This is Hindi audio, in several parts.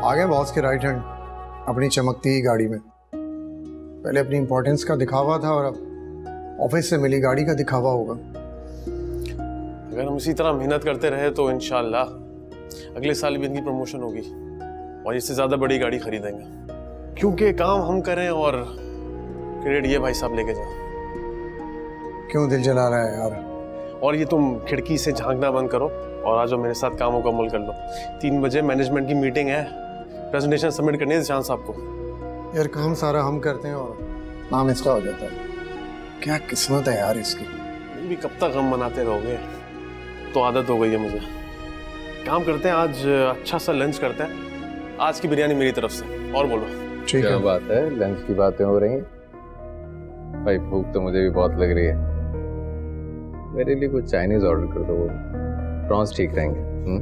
आ गए बॉस के राइट हैंड अपनी चमकती गाड़ी में। पहले अपनी इंपॉर्टेंस का दिखावा था और अब ऑफिस से मिली गाड़ी का दिखावा होगा। अगर हम इसी तरह मेहनत करते रहे तो इंशाल्लाह अगले साल भी इनकी प्रमोशन होगी और इससे ज्यादा बड़ी गाड़ी खरीदेंगे, क्योंकि काम हम करें और क्रेडिट ये भाई साहब लेके जाए। क्यों दिल जला रहा है यार? और ये तुम खिड़की से झांकना बंद करो और आज मेरे साथ काम मुकम्मल कर लो। 3 बजे मैनेजमेंट की मीटिंग है, प्रेजेंटेशन सबमिट करनी है निशान साहब को। यार काम सारा हम करते हैं और नाम इसका हो जाता है। क्या किस्मत है यार इसकी। भी कब तक हम मनाते रहोगे, तो आदत हो गई है मुझे। काम करते हैं, आज अच्छा सा लंच करते हैं। आज की बिरयानी मेरी तरफ से। और बोलो। ठीक है। क्या बात है, लंच की बातें हो रही हैं भाई। भूख तो मुझे भी बहुत लग रही है। मेरे लिए कुछ चाइनीज ऑर्डर कर दो, प्रॉन्स ठीक रहेंगे।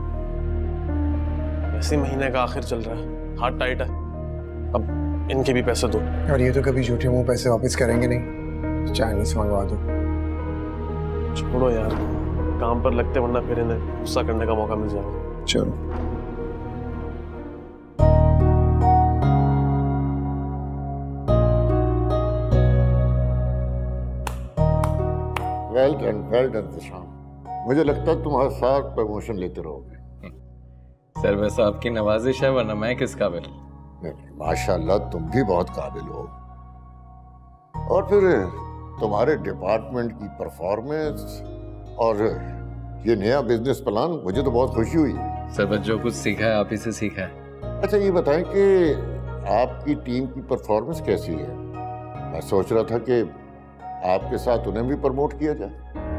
वैसे महीने का आखिर चल रहा है, हाथ टाइट है, अब इनके भी पैसे दो। और ये तो कभी झूठे मुंह पैसे वापस करेंगे नहीं, चाइनीज मंगवा दो। छोड़ो यार, काम पर लगते वरना फिर इन्हें गुस्सा करने का मौका मिल जाएगा। चलो। वेल डन शाम। मुझे लगता है तुम हर साल प्रमोशन लेते रहोगे। सर बस आपकी नवाजिश है, वरना मैं किस काबिल। माशाल्लाह तुम भी बहुत काबिल हो। और फिर तुम्हारे डिपार्टमेंट की परफॉर्मेंस और ये नया बिजनेस प्लान, मुझे तो बहुत खुशी हुई। सर बस जो कुछ सीखा है आप ही से सीखा है। अच्छा ये बताएं कि आपकी टीम की परफॉर्मेंस कैसी है? मैं सोच रहा था कि आपके साथ उन्हें भी प्रमोट किया जाए।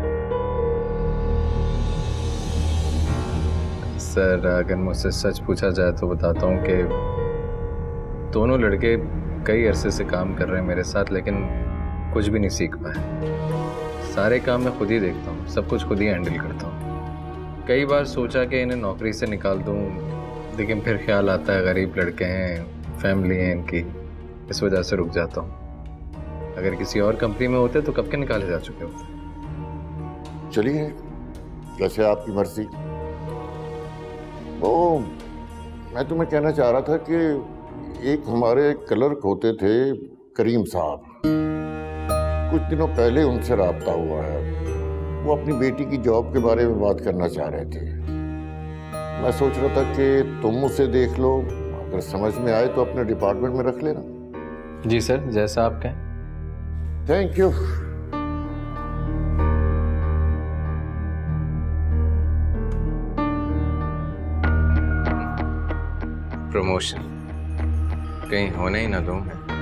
सर अगर मुझसे सच पूछा जाए तो बताता हूँ कि दोनों लड़के कई अरसे से काम कर रहे हैं मेरे साथ, लेकिन कुछ भी नहीं सीख पाए। सारे काम मैं खुद ही देखता हूँ, सब कुछ खुद ही हैंडल करता हूँ। कई बार सोचा कि इन्हें नौकरी से निकाल दूँ, लेकिन फिर ख्याल आता है गरीब लड़के हैं, फैमिली है इनकी, इस वजह से रुक जाता हूँ। अगर किसी और कंपनी में होते तो कब के निकाले जा चुके होते। चलिए जैसे आपकी मर्जी। ओ मैं तुम्हें कहना चाह रहा था कि एक हमारे क्लर्क होते थे करीम साहब, कुछ दिनों पहले उनसे राब्ता हुआ है। वो अपनी बेटी की जॉब के बारे में बात करना चाह रहे थे। मैं सोच रहा था कि तुम उसे देख लो, अगर समझ में आए तो अपने डिपार्टमेंट में रख लेना। जी सर, जैसा आप कहें। Thank you. प्रमोशन कहीं होने ही ना दूं मैं।